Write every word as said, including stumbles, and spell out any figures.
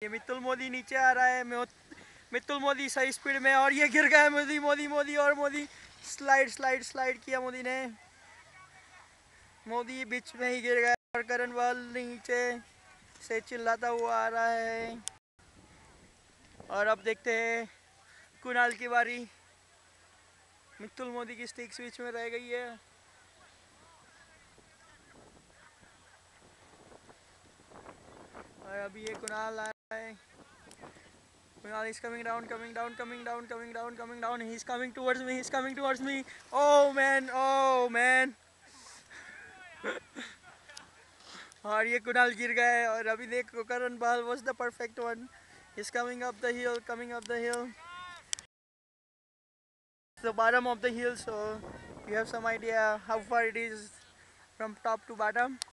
ये मित्तुल मोदी नीचे आ रहा है, मित्तुल मोदी सही स्पीड में, और ये गिर गया मोदी मोदी मोदी और मोदी स्लाइड स्लाइड स्लाइड किया मोदी ने, मोदी बीच में ही गिर गया और करणवाल नीचे से चिल्लाता हुआ आ रहा है। और अब देखते हैं कुणाल की बारी, मित्तुल मोदी की स्टिक्स बीच में रह गई है। और अभी ये कुणाल आ रहा है, Kunal is coming down, coming down, coming down, coming down, coming down. He's coming towards me. He's coming towards me. Oh man, oh man. और ये कुणाल गिर गए और अभी देखो Karanwal was the perfect one. He's coming up the hill, coming up the hill. The bottom of the hill, so you have some idea how far it is from top to bottom.